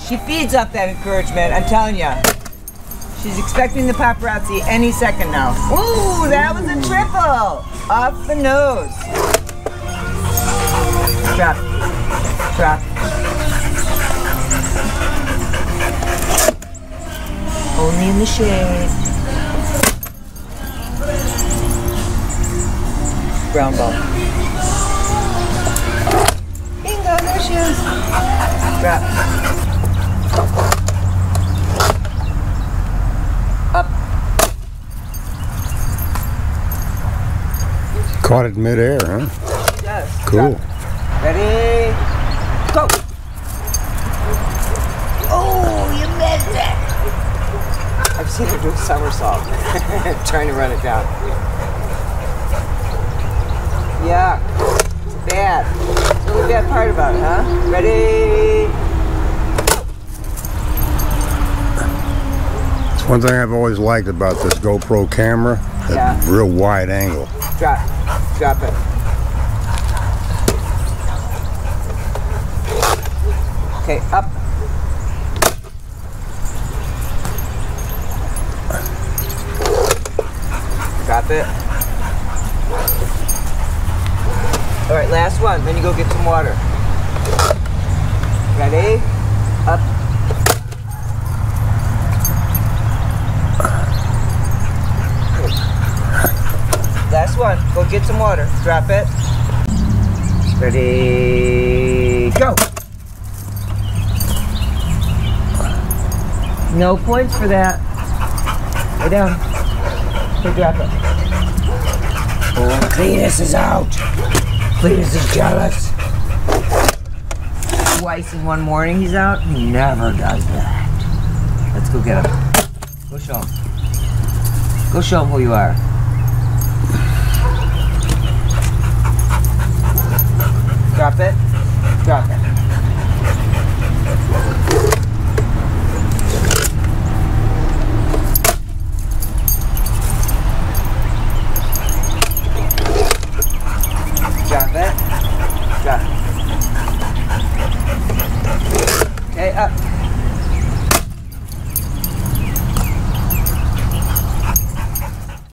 She feeds off that encouragement, I'm telling you. She's expecting the paparazzi any second now. Ooh, that was a triple! Off the nose. Drop. Drop. Only in the shade. Brown ball. Bingo, no shoes. Drop. Up. Caught it midair, huh? Yes. Cool. Drop. Ready? Go. Oh, you missed it. I've seen her do a somersault. Trying to run it down. Yeah. It's bad. It's the only bad part about it, huh? Ready? It's one thing I've always liked about this GoPro camera. That real wide angle. Drop. Drop it. Okay, up. Drop it. All right, last one. Then you go get some water. Ready? Up. Last one. Go get some water. Drop it. Ready? Go. No points for that. Lay down. Okay, drop it. Oh, Cletus is out. Cletus is jealous. Twice in one morning he's out. He never does that. Let's go get him. Go show him. Go show him who you are. Drop it. Drop it. Drop it. Drop it. Okay, up.